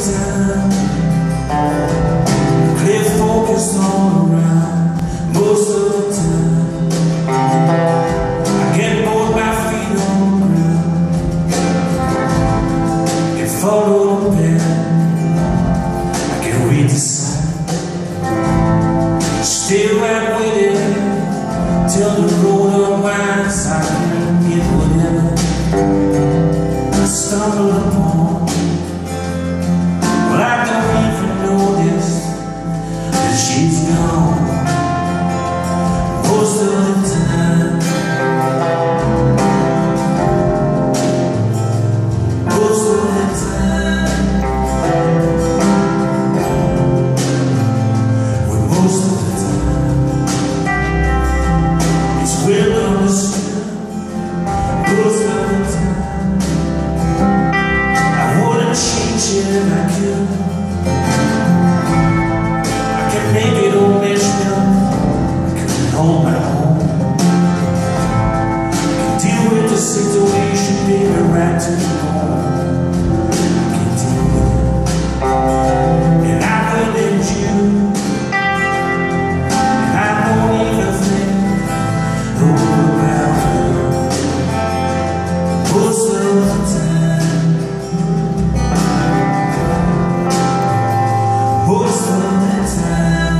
time, clear focus all around. Most of the time I get bored, my feet on the ground, and follow the pen. I can read the sign, stay right with it till the road unwinds. I can get whatever I stumble upon. Well, I don't even notice that she's gone most of the time. Most of the time. Well, most of the time it's well understood. Most of the time I wouldn't change it if I could. I can make it all measure up. I can hold my own. I can deal with the situation, baby, right to the bone. I can deal with it, and I will let you. And I don't even think about her most of the time. Most of the time.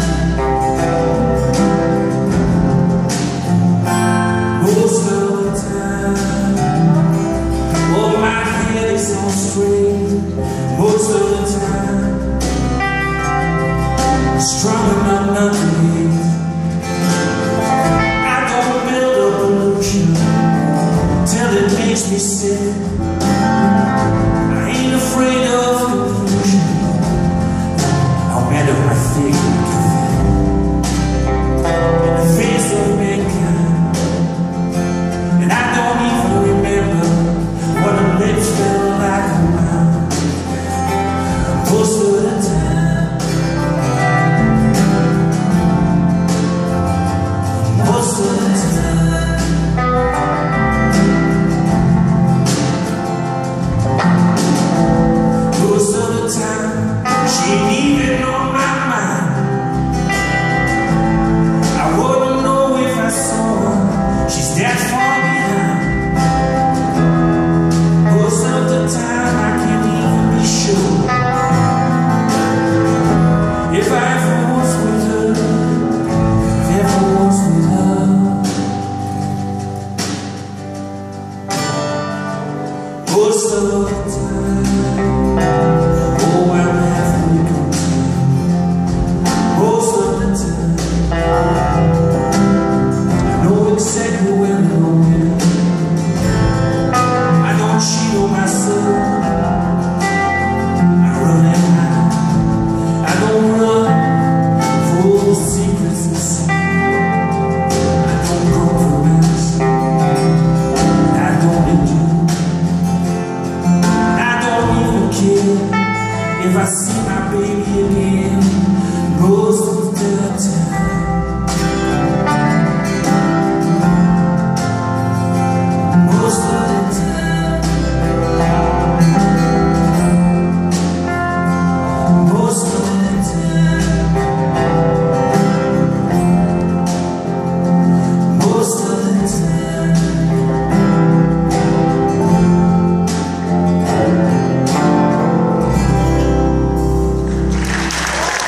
Most of the time. Oh, my head is on straight. Most of the time. Strong enough not to hate. I don't build up illusion till it makes me sick. I ain't afraid of confusion, no matter how thick it can in the face of mankind. And I don't even remember what her lips felt like on mine. Most of the time. Most of the time. Most of the time, she ain't even on my mind. I wouldn't know if I saw her, she's that far behind. Most of the time, I can't even be sure if I ever was with her, if ever was with her. Most of the time. Oh, I'm halfway content most of the time. I know exactly where I'm going. I don't cheat on myself. I run and hide. I don't run for all the secrets inside. I don't compromise. I don't endure. I don't even care if I see my baby